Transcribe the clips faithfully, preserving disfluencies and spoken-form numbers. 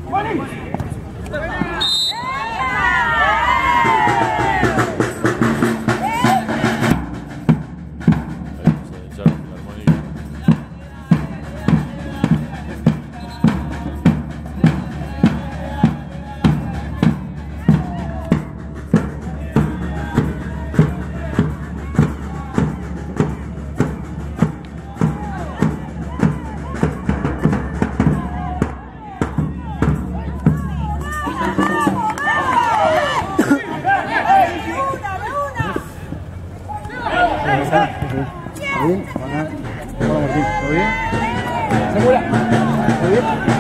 bien? Hola. Hola Martín, ¿todo bien? ¿Segura? ¿Todo bien?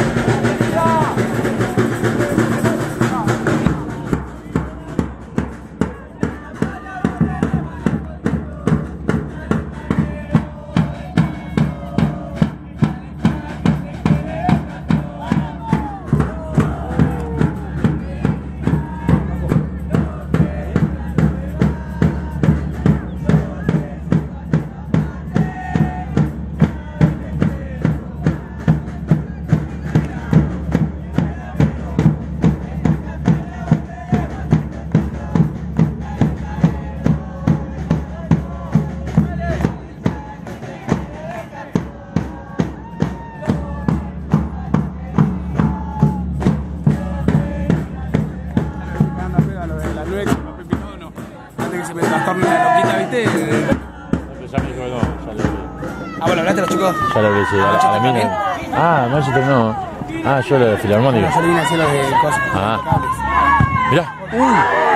Antes que se me trastorne la loquita, ¿viste? Ya me dijo que no, ya le hablé. Ah, bueno, ¿hablaste a los chicos? Ya le hablé, sí, a, a la mina. Ah, Manchester no. Ah, yo lo de Filarmónica. No, yo le vine a hacer los de cosas. Ah. Mirá. Uy.